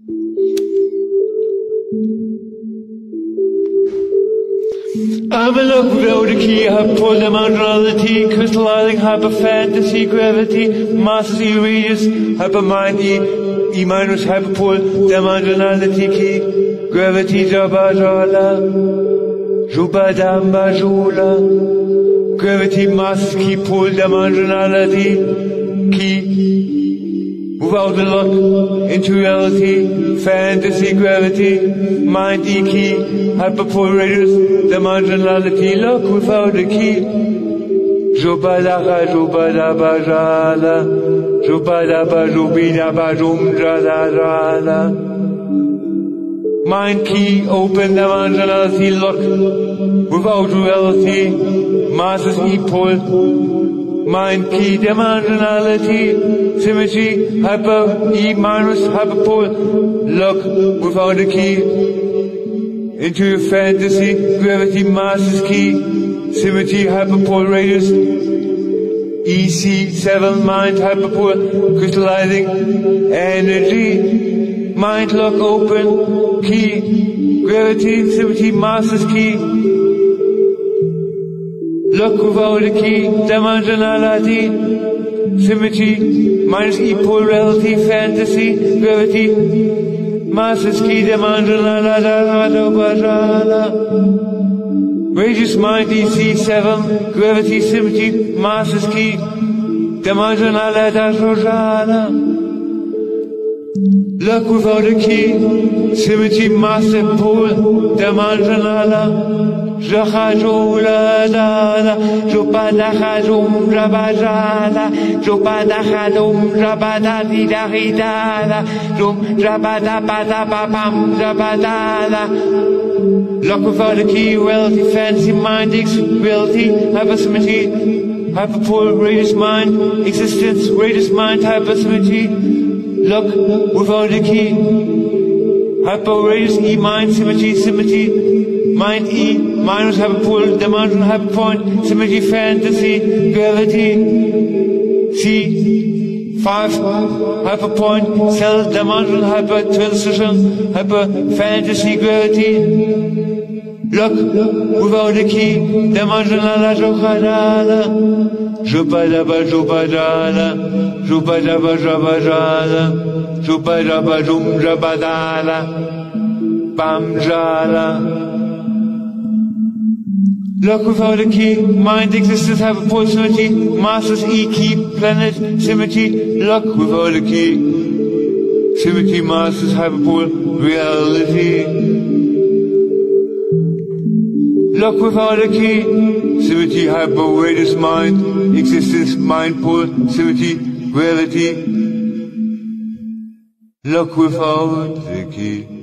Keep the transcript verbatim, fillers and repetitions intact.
I'm a look without a key, I pull them under all the tea, crystallizing hyper fantasy, gravity, masses E radius, hyper mind E, E minus hyper pull, them under the key, gravity jabba jala, juba damba jula, gravity masses key pull, them under the key. Move out the lock into reality, fantasy, gravity, mind E key, hyperpolarators, the marginality, look without the key. Jubadaha, jubadaba jala, jubadaba jubidaba jumjadajala. Mind key, open the marginality, look without reality, masses E pull. Mind key, dimensionality, symmetry, hyper, E minus, hyperpole, look without a key, into your fantasy, gravity, masses key, symmetry, hyperpole radius, E C seven, mind, hyperpole, crystallizing, energy, mind, lock open, key, gravity, symmetry, masses key, look without a key, dimensionality, symmetry, minus E polarity, fantasy, gravity, masses key, dimensionality, radius mind E C seven, gravity, symmetry, masses key, dimensionality, look without a key, symmetry, massive pole, dimensionality, Jahajula dala, Jupadahadum Rabajala, Jupadahadum Rabadadidahidala, Jum Rabadabadabam Rabadala. Lock without a key, reality, fancy mind, reality, hypersymmetry, hyperpole, radius mind, existence, radius mind, hypersymmetry. Look without a key, hyper radius E mind, symmetry, symmetry. Mind E, minus hyperpole, dimension, hyperpoint, symmetry, fantasy, gravity, C, five, hyperpoint, cell, dimension, hyper, transition, hyper, fantasy, gravity, look, without a key, dimensional, jokadala, jupadaba, jupadala, jupadaba, jabajala, jupadaba, jum, jabadala, bamjala. Look without a key, mind existence, have a possibility, masses E key, planet, symmetry, look without a key, symmetry, masses, hyperpole, reality. Look without a key, symmetry, hyper, radius, mind, existence, mind, pole, symmetry, reality. Look without the key.